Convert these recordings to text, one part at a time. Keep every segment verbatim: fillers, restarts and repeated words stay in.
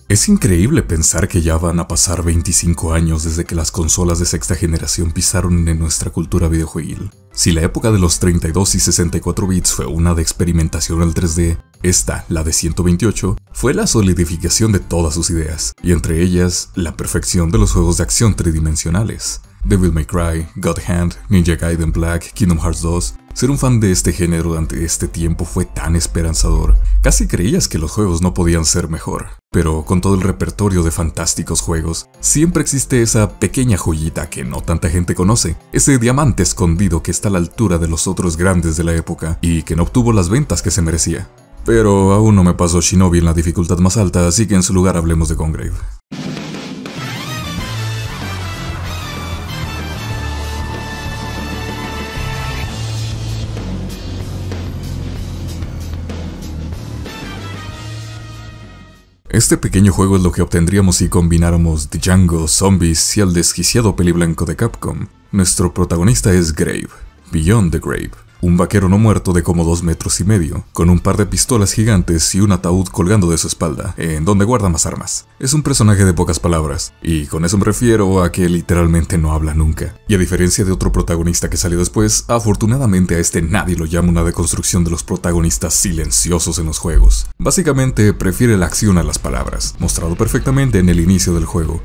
Es increíble pensar que ya van a pasar veinticinco años desde que las consolas de sexta generación pisaron en nuestra cultura videojueguil. Si la época de los treinta y dos y sesenta y cuatro bits fue una de experimentación al tres D, esta, la de ciento veintiocho, fue la solidificación de todas sus ideas, y entre ellas, la perfección de los juegos de acción tridimensionales. Devil May Cry, God Hand, Ninja Gaiden Black, Kingdom Hearts dos. Ser un fan de este género durante este tiempo fue tan esperanzador. Casi creías que los juegos no podían ser mejor. Pero con todo el repertorio de fantásticos juegos, siempre existe esa pequeña joyita que no tanta gente conoce. Ese diamante escondido que está a la altura de los otros grandes de la época y que no obtuvo las ventas que se merecía. Pero aún no me pasó Shinobi en la dificultad más alta, así que en su lugar hablemos de Gungrave. Este pequeño juego es lo que obtendríamos si combináramos Django, Zombies y el desquiciado peliblanco de Capcom. Nuestro protagonista es Grave, Beyond the Grave, un vaquero no muerto de como dos metros y medio, con un par de pistolas gigantes y un ataúd colgando de su espalda, en donde guarda más armas. Es un personaje de pocas palabras, y con eso me refiero a que literalmente no habla nunca. Y a diferencia de otro protagonista que salió después, afortunadamente a este nadie lo llama una deconstrucción de los protagonistas silenciosos en los juegos. Básicamente prefiere la acción a las palabras, mostrado perfectamente en el inicio del juego.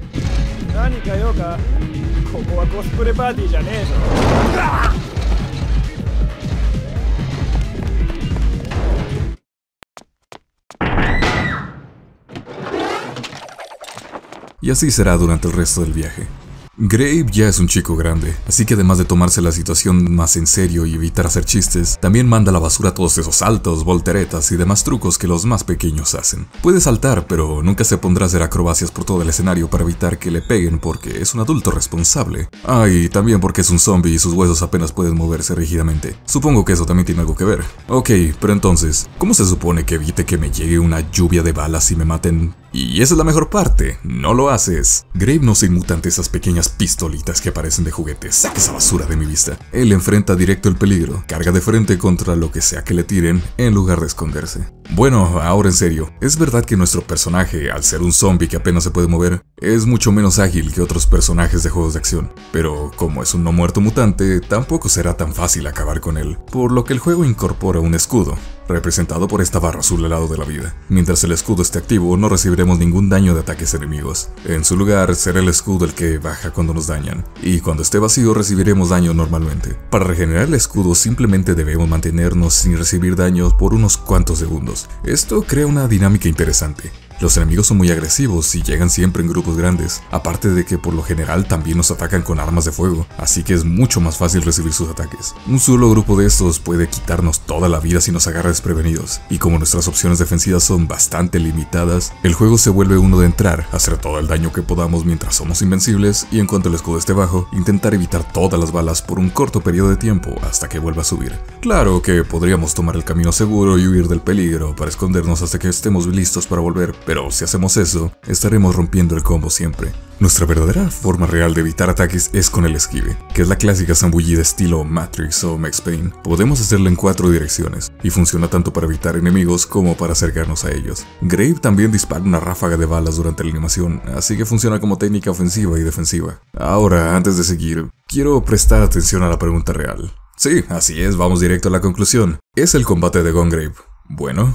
Y así será durante el resto del viaje. Grave ya es un chico grande, así que además de tomarse la situación más en serio y evitar hacer chistes, también manda a la basura todos esos saltos, volteretas y demás trucos que los más pequeños hacen. Puede saltar, pero nunca se pondrá a hacer acrobacias por todo el escenario para evitar que le peguen porque es un adulto responsable. Ah, y también porque es un zombie y sus huesos apenas pueden moverse rígidamente. Supongo que eso también tiene algo que ver. Ok, pero entonces, ¿cómo se supone que evite que me llegue una lluvia de balas y me maten? Y esa es la mejor parte, no lo haces. Grave no se inmuta ante esas pequeñas pistolitas que parecen de juguetes. Saca esa basura de mi vista. Él enfrenta directo el peligro, carga de frente contra lo que sea que le tiren, en lugar de esconderse. Bueno, ahora en serio, es verdad que nuestro personaje, al ser un zombie que apenas se puede mover, es mucho menos ágil que otros personajes de juegos de acción. Pero como es un no muerto mutante, tampoco será tan fácil acabar con él, por lo que el juego incorpora un escudo, representado por esta barra azul al lado de la vida. Mientras el escudo esté activo, no recibiremos ningún daño de ataques enemigos. En su lugar, será el escudo el que baja cuando nos dañan, y cuando esté vacío recibiremos daño normalmente. Para regenerar el escudo simplemente debemos mantenernos sin recibir daños por unos cuantos segundos. Esto crea una dinámica interesante. Los enemigos son muy agresivos y llegan siempre en grupos grandes, aparte de que por lo general también nos atacan con armas de fuego, así que es mucho más fácil recibir sus ataques. Un solo grupo de estos puede quitarnos toda la vida si nos agarra desprevenidos, y como nuestras opciones defensivas son bastante limitadas, el juego se vuelve uno de entrar, hacer todo el daño que podamos mientras somos invencibles, y en cuanto el escudo esté bajo, intentar evitar todas las balas por un corto periodo de tiempo hasta que vuelva a subir. Claro que podríamos tomar el camino seguro y huir del peligro para escondernos hasta que estemos listos para volver, pero si hacemos eso, estaremos rompiendo el combo siempre. Nuestra verdadera forma real de evitar ataques es con el esquive, que es la clásica zambullida estilo Matrix o Max Payne. Podemos hacerlo en cuatro direcciones, y funciona tanto para evitar enemigos como para acercarnos a ellos. Grave también dispara una ráfaga de balas durante la animación, así que funciona como técnica ofensiva y defensiva. Ahora, antes de seguir, quiero prestar atención a la pregunta real. Sí, así es, vamos directo a la conclusión. ¿Es el combate de Gungrave bueno?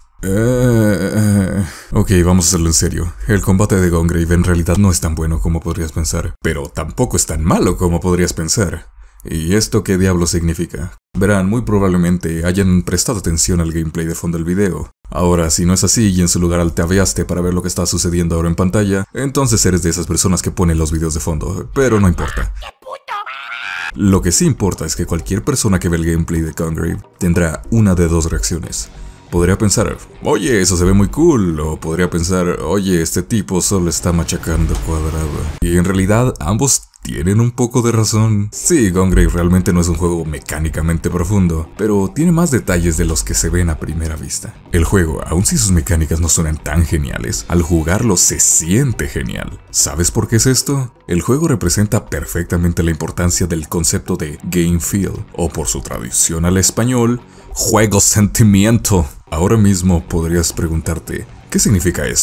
Uh, ok, vamos a hacerlo en serio. El combate de Gungrave en realidad no es tan bueno como podrías pensar, pero tampoco es tan malo como podrías pensar. ¿Y esto qué diablos significa? Verán, muy probablemente hayan prestado atención al gameplay de fondo del video. Ahora, si no es así y en su lugar altaveaste para ver lo que está sucediendo ahora en pantalla, entonces eres de esas personas que ponen los videos de fondo, pero no importa. Lo que sí importa es que cualquier persona que ve el gameplay de Gungrave tendrá una de dos reacciones. Podría pensar, oye, eso se ve muy cool, o podría pensar, oye, este tipo solo está machacando cuadrado. Y en realidad, ambos tienen un poco de razón. Sí, Gungrave realmente no es un juego mecánicamente profundo, pero tiene más detalles de los que se ven a primera vista. El juego, aun si sus mecánicas no suenan tan geniales, al jugarlo se siente genial. ¿Sabes por qué es esto? El juego representa perfectamente la importancia del concepto de game feel, o por su traducción al español, juego sentimiento. Ahora mismo podrías preguntarte, ¿qué significa esto?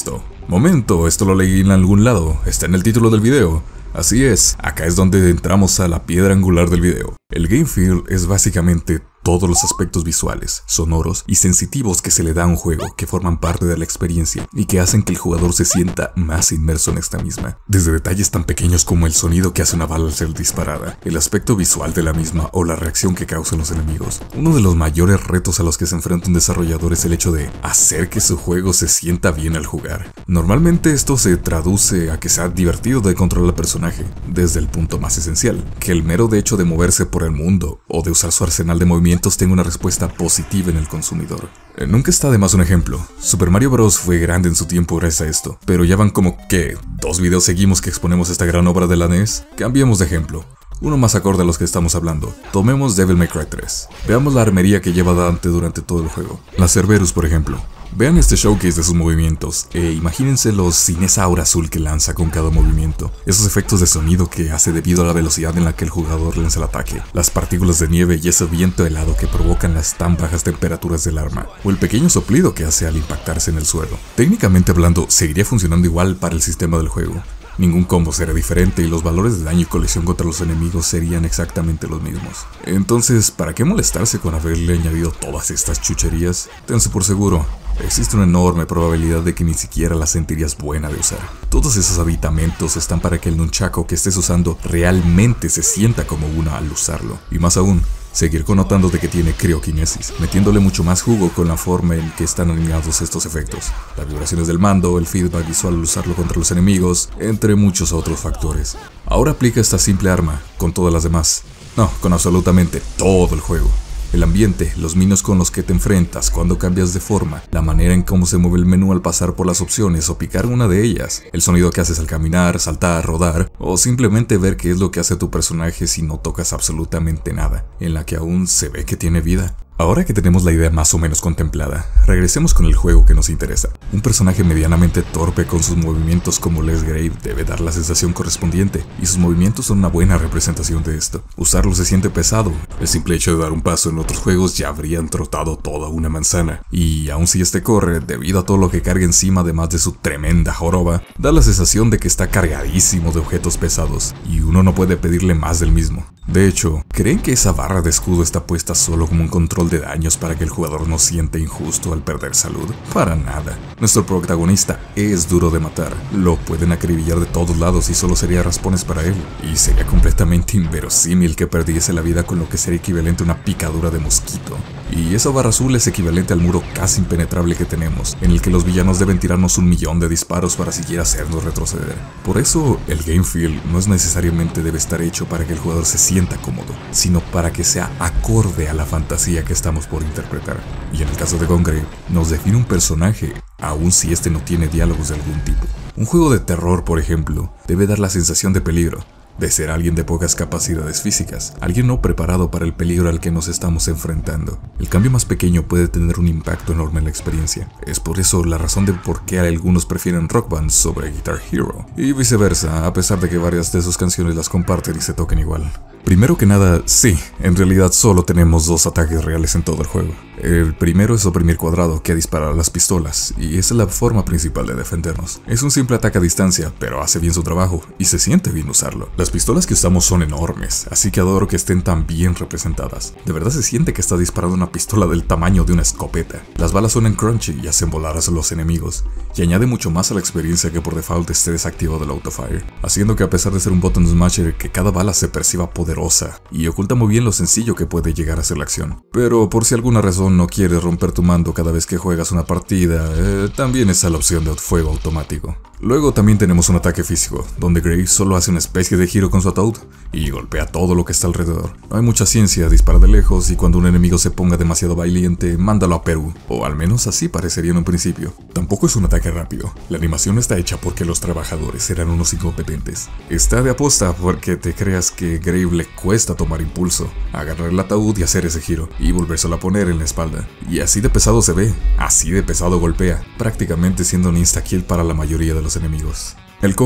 Momento, esto lo leí en algún lado, está en el título del video. Así es, acá es donde entramos a la piedra angular del video. El Game Feel es básicamente todos los aspectos visuales, sonoros y sensitivos que se le da a un juego, que forman parte de la experiencia y que hacen que el jugador se sienta más inmerso en esta misma. Desde detalles tan pequeños como el sonido que hace una bala al ser disparada, el aspecto visual de la misma o la reacción que causan los enemigos. Uno de los mayores retos a los que se enfrenta un desarrollador es el hecho de hacer que su juego se sienta bien al jugar. Normalmente esto se traduce a que sea divertido de controlar al personaje, desde el punto más esencial, que el mero de hecho de moverse por el mundo o de usar su arsenal de movimientos tenga una respuesta positiva en el consumidor. Eh, nunca está de más un ejemplo. Super Mario Bros. Fue grande en su tiempo gracias a esto, pero ya van como que dos videos seguimos que exponemos esta gran obra de la N E S. Cambiemos de ejemplo. Uno más acorde a los que estamos hablando. Tomemos Devil May Cry tres. Veamos la armería que lleva Dante durante todo el juego. La Cerberus, por ejemplo. Vean este showcase de sus movimientos, e imagínenselos sin esa aura azul que lanza con cada movimiento, esos efectos de sonido que hace debido a la velocidad en la que el jugador lanza el ataque, las partículas de nieve y ese viento helado que provocan las tan bajas temperaturas del arma, o el pequeño soplido que hace al impactarse en el suelo. Técnicamente hablando, seguiría funcionando igual para el sistema del juego. Ningún combo será diferente y los valores de daño y colisión contra los enemigos serían exactamente los mismos. Entonces, ¿para qué molestarse con haberle añadido todas estas chucherías? Tense por seguro, existe una enorme probabilidad de que ni siquiera la sentirías buena de usar. Todos esos aditamentos están para que el nunchaku que estés usando realmente se sienta como una al usarlo. Y más aún, seguir connotando de que tiene crioquinesis, metiéndole mucho más jugo con la forma en que están alineados estos efectos, las vibraciones del mando, el feedback visual al usarlo contra los enemigos, entre muchos otros factores. Ahora aplica esta simple arma con todas las demás. No, con absolutamente todo el juego. El ambiente, los minions con los que te enfrentas cuando cambias de forma, la manera en cómo se mueve el menú al pasar por las opciones o picar una de ellas, el sonido que haces al caminar, saltar, rodar, o simplemente ver qué es lo que hace tu personaje si no tocas absolutamente nada, en la que aún se ve que tiene vida. Ahora que tenemos la idea más o menos contemplada, regresemos con el juego que nos interesa. Un personaje medianamente torpe con sus movimientos como Les Grave debe dar la sensación correspondiente, y sus movimientos son una buena representación de esto. Usarlo se siente pesado, el simple hecho de dar un paso en otros juegos ya habrían trotado toda una manzana, y aun si este corre, debido a todo lo que carga encima además de su tremenda joroba, da la sensación de que está cargadísimo de objetos pesados, y uno no puede pedirle más del mismo. De hecho, ¿creen que esa barra de escudo está puesta solo como un control de daños para que el jugador no sienta injusto al perder salud? Para nada. Nuestro protagonista es duro de matar, lo pueden acribillar de todos lados y solo sería raspones para él, y sería completamente inverosímil que perdiese la vida con lo que sería equivalente a una picadura de mosquito. Y esa barra azul es equivalente al muro casi impenetrable que tenemos, en el que los villanos deben tirarnos un millón de disparos para siquiera hacernos retroceder. Por eso, el Game Feel no es necesariamente debe estar hecho para que el jugador se sienta cómodo, sino para que sea acorde a la fantasía que estamos por interpretar. Y en el caso de Gungrave, nos define un personaje, aun si este no tiene diálogos de algún tipo. Un juego de terror, por ejemplo, debe dar la sensación de peligro, de ser alguien de pocas capacidades físicas, alguien no preparado para el peligro al que nos estamos enfrentando. El cambio más pequeño puede tener un impacto enorme en la experiencia. Es por eso la razón de por qué algunos prefieren Rock Band sobre Guitar Hero, y viceversa, a pesar de que varias de sus canciones las comparten y se toquen igual. Primero que nada, sí, en realidad solo tenemos dos ataques reales en todo el juego. El primero es oprimir cuadrado, que dispara las pistolas, y esa es la forma principal de defendernos. Es un simple ataque a distancia, pero hace bien su trabajo, y se siente bien usarlo. Las pistolas que usamos son enormes, así que adoro que estén tan bien representadas. De verdad se siente que está disparando una pistola del tamaño de una escopeta. Las balas suenan crunchy y hacen volar a los enemigos, y añade mucho más a la experiencia que por default esté desactivado el autofire, haciendo que a pesar de ser un button smasher, que cada bala se perciba poderosa, y oculta muy bien lo sencillo que puede llegar a ser la acción. Pero por si alguna razón no quieres romper tu mando cada vez que juegas una partida, eh, también está la opción de fuego automático. Luego también tenemos un ataque físico, donde Grave solo hace una especie de giro con su ataúd y golpea todo lo que está alrededor. No hay mucha ciencia, dispara de lejos y cuando un enemigo se ponga demasiado valiente, mándalo a Perú, o al menos así parecería en un principio. Tampoco es un ataque rápido, la animación está hecha porque los trabajadores eran unos incompetentes. Está de aposta porque te creas que Grave le cuesta tomar impulso, agarrar el ataúd y hacer ese giro, y volvérselo a poner en la espalda. Y así de pesado se ve, así de pesado golpea, prácticamente siendo un insta-kill para la mayoría de los enemigos. El combo.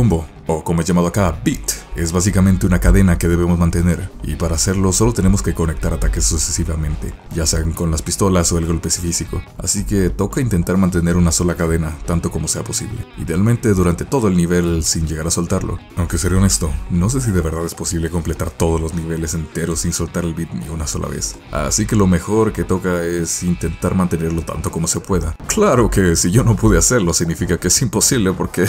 o como es llamado acá, beat. Es básicamente una cadena que debemos mantener, y para hacerlo solo tenemos que conectar ataques sucesivamente, ya sean con las pistolas o el golpe físico, así que toca intentar mantener una sola cadena, tanto como sea posible, idealmente durante todo el nivel sin llegar a soltarlo. Aunque seré honesto, no sé si de verdad es posible completar todos los niveles enteros sin soltar el beat ni una sola vez, así que lo mejor que toca es intentar mantenerlo tanto como se pueda. Claro que si yo no pude hacerlo significa que es imposible porque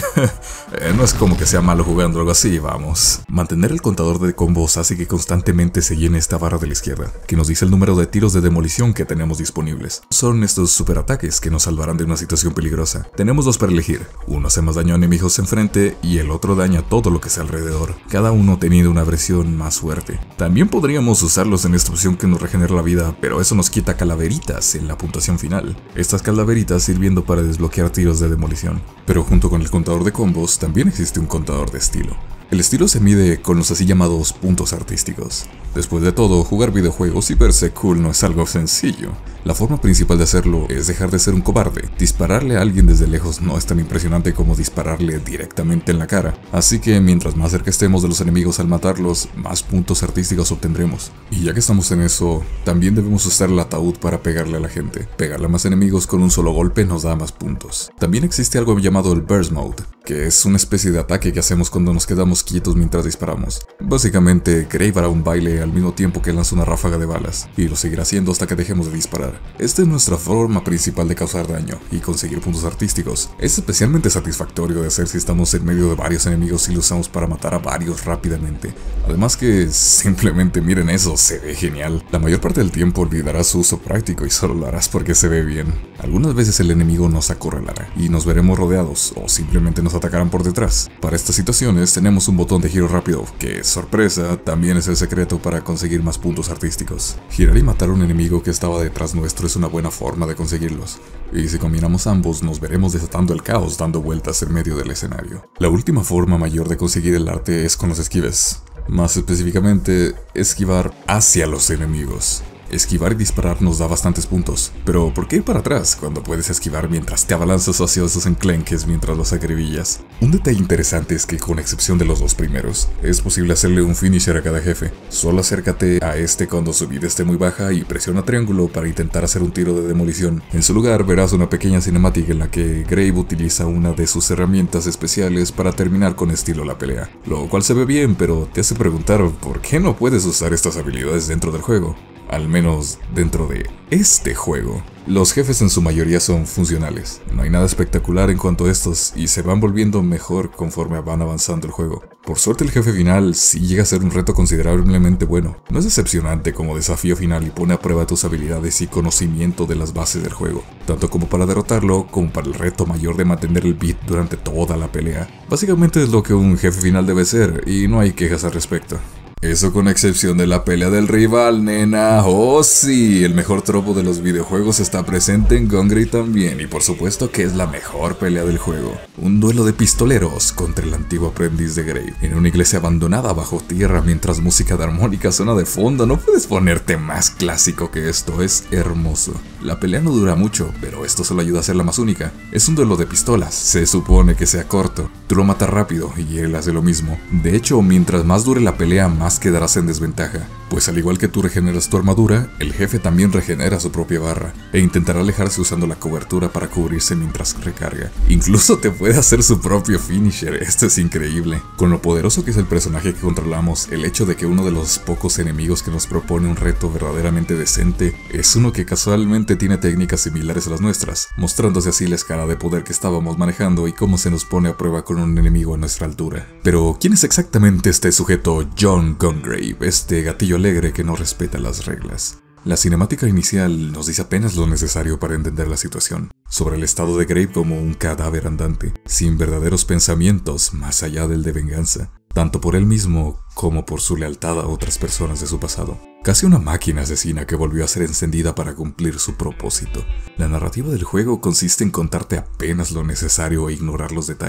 no es como que sea malo jugando o algo así, vamos. Mantener el contador de combos hace que constantemente se llene esta barra de la izquierda, que nos dice el número de tiros de demolición que tenemos disponibles. Son estos superataques que nos salvarán de una situación peligrosa. Tenemos dos para elegir, uno hace más daño a enemigos enfrente y el otro daña todo lo que sea alrededor, cada uno teniendo una versión más fuerte. También podríamos usarlos en esta opción que nos regenera la vida, pero eso nos quita calaveritas en la puntuación final. Estas calaveritas sirviendo para desbloquear tiros de demolición. Pero junto con el contador de combos también existe un contador de estilo. El estilo se mide con los así llamados puntos artísticos. Después de todo, jugar videojuegos y verse cool no es algo sencillo. La forma principal de hacerlo es dejar de ser un cobarde. Dispararle a alguien desde lejos no es tan impresionante como dispararle directamente en la cara. Así que mientras más cerca estemos de los enemigos al matarlos, más puntos artísticos obtendremos. Y ya que estamos en eso, también debemos usar el ataúd para pegarle a la gente. Pegarle a más enemigos con un solo golpe nos da más puntos. También existe algo llamado el Burst Mode, que es una especie de ataque que hacemos cuando nos quedamos quietos mientras disparamos. Básicamente, Grave hará un baile al mismo tiempo que lanza una ráfaga de balas, y lo seguirá haciendo hasta que dejemos de disparar. Esta es nuestra forma principal de causar daño y conseguir puntos artísticos. Es especialmente satisfactorio de hacer si estamos en medio de varios enemigos y lo usamos para matar a varios rápidamente. Además que simplemente miren eso, se ve genial. La mayor parte del tiempo olvidarás su uso práctico y solo lo harás porque se ve bien. Algunas veces el enemigo nos acorralará y nos veremos rodeados o simplemente nos atacarán por detrás. Para estas situaciones tenemos un botón de giro rápido que, sorpresa, también es el secreto para conseguir más puntos artísticos. Girar y matar a un enemigo que estaba detrás nuestro es una buena forma de conseguirlos. Y si combinamos ambos, nos veremos desatando el caos dando vueltas en medio del escenario. La última forma mayor de conseguir el arte es con los esquives. Más específicamente, esquivar hacia los enemigos. Esquivar y disparar nos da bastantes puntos, pero ¿por qué ir para atrás cuando puedes esquivar mientras te abalanzas hacia esos enclenques mientras los acribillas? Un detalle interesante es que, con excepción de los dos primeros, es posible hacerle un finisher a cada jefe. Solo acércate a este cuando su vida esté muy baja y presiona triángulo para intentar hacer un tiro de demolición. En su lugar verás una pequeña cinemática en la que Grave utiliza una de sus herramientas especiales para terminar con estilo la pelea, lo cual se ve bien, pero te hace preguntar ¿por qué no puedes usar estas habilidades dentro del juego? Al menos dentro de este juego. Los jefes en su mayoría son funcionales, no hay nada espectacular en cuanto a estos y se van volviendo mejor conforme van avanzando el juego. Por suerte el jefe final sí llega a ser un reto considerablemente bueno, no es decepcionante como desafío final y pone a prueba tus habilidades y conocimiento de las bases del juego, tanto como para derrotarlo como para el reto mayor de mantener el beat durante toda la pelea. Básicamente es lo que un jefe final debe ser y no hay quejas al respecto. Eso con excepción de la pelea del rival, nena. Oh sí, el mejor tropo de los videojuegos está presente en Gungrave también, y por supuesto que es la mejor pelea del juego. Un duelo de pistoleros contra el antiguo aprendiz de Grave, en una iglesia abandonada bajo tierra mientras música de armónica suena de fondo. No puedes ponerte más clásico que esto, es hermoso. La pelea no dura mucho, pero esto solo ayuda a hacerla más única. Es un duelo de pistolas, se supone que sea corto. Tú lo matas rápido y él hace lo mismo. De hecho, mientras más dure la pelea, más quedarás en desventaja, pues al igual que tú regeneras tu armadura, el jefe también regenera su propia barra, e intentará alejarse usando la cobertura para cubrirse mientras recarga. Incluso te puede hacer su propio finisher, esto es increíble. Con lo poderoso que es el personaje que controlamos, el hecho de que uno de los pocos enemigos que nos propone un reto verdaderamente decente, es uno que casualmente tiene técnicas similares a las nuestras, mostrándose así la escala de poder que estábamos manejando y cómo se nos pone a prueba con un enemigo a nuestra altura. Pero, ¿quién es exactamente este sujeto John Gungrave, este gatillo alegre que no respeta las reglas? La cinemática inicial nos dice apenas lo necesario para entender la situación, sobre el estado de Grave como un cadáver andante, sin verdaderos pensamientos más allá del de venganza, tanto por él mismo como por su lealtad a otras personas de su pasado. Casi una máquina asesina que volvió a ser encendida para cumplir su propósito. La narrativa del juego consiste en contarte apenas lo necesario e ignorar los detalles.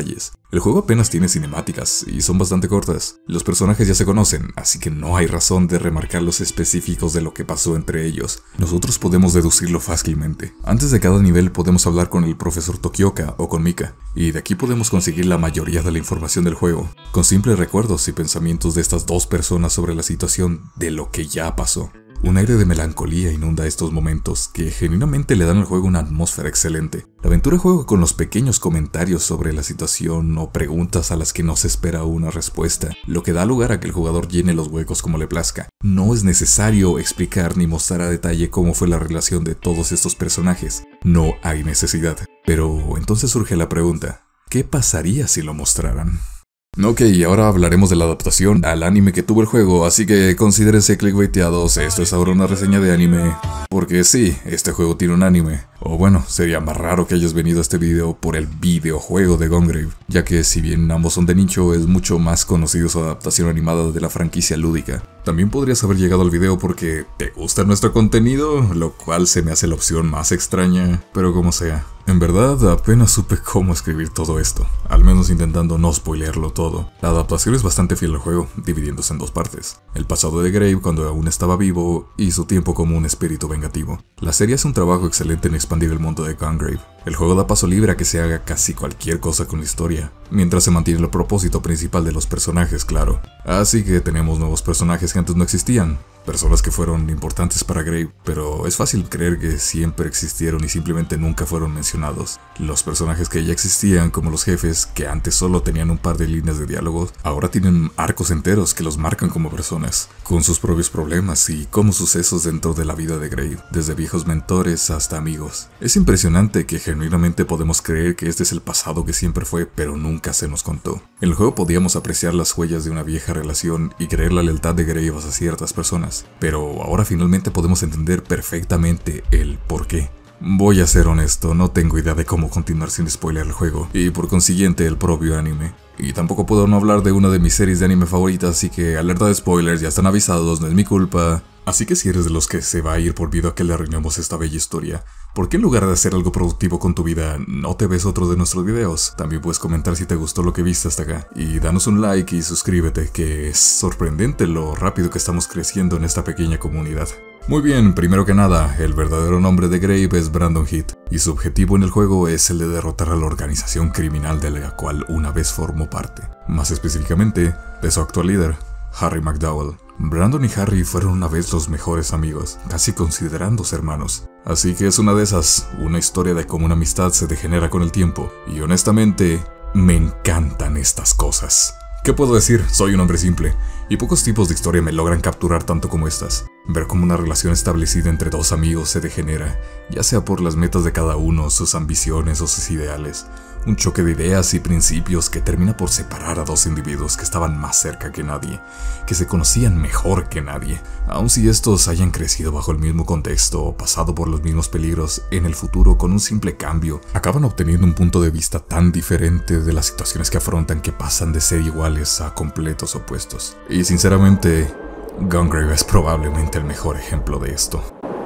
El juego apenas tiene cinemáticas y son bastante cortas. Los personajes ya se conocen, así que no hay razón de remarcar los específicos de lo que pasó entre ellos. Nosotros podemos deducirlo fácilmente. Antes de cada nivel podemos hablar con el profesor Tokioka o con Mika, y de aquí podemos conseguir la mayoría de la información del juego, con simples recuerdos y pensamientos de estas dos personas sobre la situación de lo que ya pasó. Un aire de melancolía inunda estos momentos que genuinamente le dan al juego una atmósfera excelente. La aventura juega con los pequeños comentarios sobre la situación o preguntas a las que no se espera una respuesta, lo que da lugar a que el jugador llene los huecos como le plazca. No es necesario explicar ni mostrar a detalle cómo fue la relación de todos estos personajes. No hay necesidad. Pero entonces surge la pregunta, ¿qué pasaría si lo mostraran? Ok, ahora hablaremos de la adaptación al anime que tuvo el juego, así que considérense clickbaiteados, esto es ahora una reseña de anime. Porque sí, este juego tiene un anime. O bueno, sería más raro que hayas venido a este video por el videojuego de Gungrave, ya que si bien ambos son de nicho, es mucho más conocido su adaptación animada de la franquicia lúdica. También podrías haber llegado al video porque te gusta nuestro contenido, lo cual se me hace la opción más extraña, pero como sea. En verdad, apenas supe cómo escribir todo esto, al menos intentando no spoilearlo todo. La adaptación es bastante fiel al juego, dividiéndose en dos partes. El pasado de Grave cuando aún estaba vivo y su tiempo como un espíritu vengativo. La serie hace un trabajo excelente en expandir el mundo de Gungrave. El juego da paso libre a que se haga casi cualquier cosa con la historia, mientras se mantiene el propósito principal de los personajes, claro. Así que tenemos nuevos personajes que antes no existían, personas que fueron importantes para Grave, pero es fácil creer que siempre existieron y simplemente nunca fueron mencionados. Los personajes que ya existían, como los jefes, que antes solo tenían un par de líneas de diálogos, ahora tienen arcos enteros que los marcan como personas, con sus propios problemas y como sucesos dentro de la vida de Grave, desde viejos mentores hasta amigos. Es impresionante que genuinamente podemos creer que este es el pasado que siempre fue, pero nunca se nos contó. En el juego podíamos apreciar las huellas de una vieja relación y creer la lealtad de Grave hacia ciertas personas, pero ahora finalmente podemos entender perfectamente el por qué. Voy a ser honesto, no tengo idea de cómo continuar sin spoiler el juego, y por consiguiente el propio anime. Y tampoco puedo no hablar de una de mis series de anime favoritas, así que alerta de spoilers, ya están avisados, no es mi culpa. Así que si eres de los que se va a ir por miedo a que le arruinemos esta bella historia, ¿por qué en lugar de hacer algo productivo con tu vida, no te ves otro de nuestros videos? También puedes comentar si te gustó lo que viste hasta acá, y danos un like y suscríbete, que es sorprendente lo rápido que estamos creciendo en esta pequeña comunidad. Muy bien, primero que nada, el verdadero nombre de Grave es Brandon Heath, y su objetivo en el juego es el de derrotar a la organización criminal de la cual una vez formó parte. Más específicamente, de su actual líder, Harry McDowell. Brandon y Harry fueron una vez los mejores amigos, casi considerándose hermanos. Así que es una de esas, una historia de cómo una amistad se degenera con el tiempo, y honestamente, me encantan estas cosas. ¿Qué puedo decir? Soy un hombre simple, y pocos tipos de historia me logran capturar tanto como estas. Ver cómo una relación establecida entre dos amigos se degenera, ya sea por las metas de cada uno, sus ambiciones o sus ideales. Un choque de ideas y principios que termina por separar a dos individuos que estaban más cerca que nadie, que se conocían mejor que nadie. Aun si estos hayan crecido bajo el mismo contexto o pasado por los mismos peligros, en el futuro con un simple cambio, acaban obteniendo un punto de vista tan diferente de las situaciones que afrontan que pasan de ser iguales a completos opuestos. Y sinceramente, Gungrave es probablemente el mejor ejemplo de esto.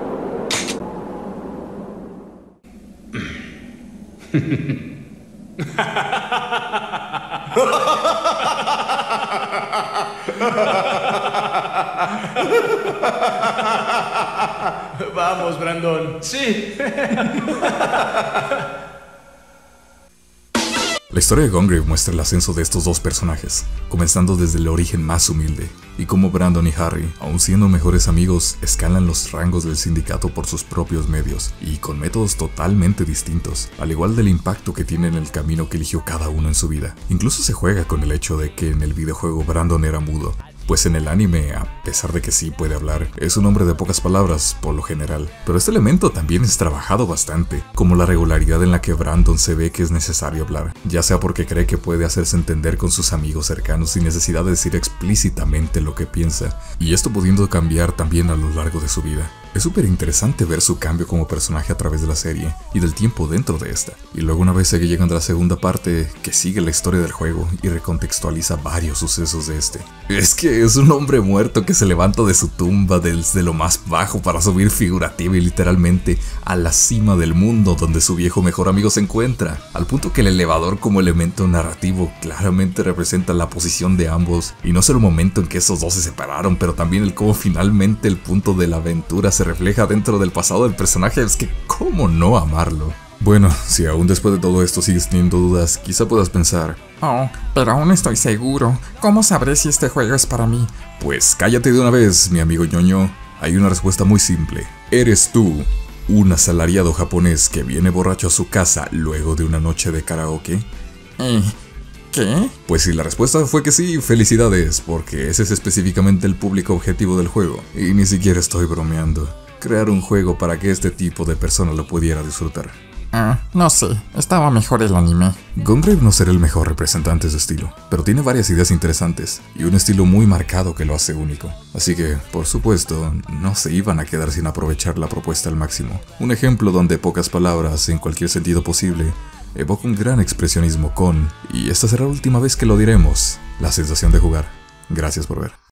Vamos, Brandon. Sí. La historia de Gungrave muestra el ascenso de estos dos personajes, comenzando desde el origen más humilde, y cómo Brandon y Harry, aun siendo mejores amigos, escalan los rangos del sindicato por sus propios medios, y con métodos totalmente distintos, al igual del impacto que tiene en el camino que eligió cada uno en su vida. Incluso se juega con el hecho de que en el videojuego Brandon era mudo, pues en el anime, a pesar de que sí puede hablar, es un hombre de pocas palabras, por lo general. Pero este elemento también es trabajado bastante, como la regularidad en la que Brandon se ve que es necesario hablar, ya sea porque cree que puede hacerse entender con sus amigos cercanos sin necesidad de decir explícitamente lo que piensa, y esto pudiendo cambiar también a lo largo de su vida. Es súper interesante ver su cambio como personaje a través de la serie y del tiempo dentro de esta. Y luego una vez que llegan a la segunda parte, que sigue la historia del juego y recontextualiza varios sucesos de este. Es que es un hombre muerto que se levanta de su tumba desde lo más bajo para subir figurativa y literalmente a la cima del mundo donde su viejo mejor amigo se encuentra. Al punto que el elevador como elemento narrativo claramente representa la posición de ambos. Y no solo el momento en que esos dos se separaron, pero también el cómo finalmente el punto de la aventura se refleja dentro del pasado del personaje. Es que cómo no amarlo. Bueno, si aún después de todo esto sigues teniendo dudas, quizá puedas pensar: oh, pero aún no estoy seguro. ¿Cómo sabré si este juego es para mí? Pues cállate de una vez, mi amigo ñoño. Hay una respuesta muy simple. ¿Eres tú un asalariado japonés que viene borracho a su casa luego de una noche de karaoke? Eh, ¿Qué? Pues si la respuesta fue que sí, felicidades, porque ese es específicamente el público objetivo del juego. Y ni siquiera estoy bromeando. Crear un juego para que este tipo de persona lo pudiera disfrutar. Ah, no sé, estaba mejor el anime. Gungrave no será el mejor representante de su estilo, pero tiene varias ideas interesantes y un estilo muy marcado que lo hace único. Así que, por supuesto, no se iban a quedar sin aprovechar la propuesta al máximo. Un ejemplo donde pocas palabras, en cualquier sentido posible, evoca un gran expresionismo con, y esta será la última vez que lo diremos, la sensación de jugar. Gracias por ver.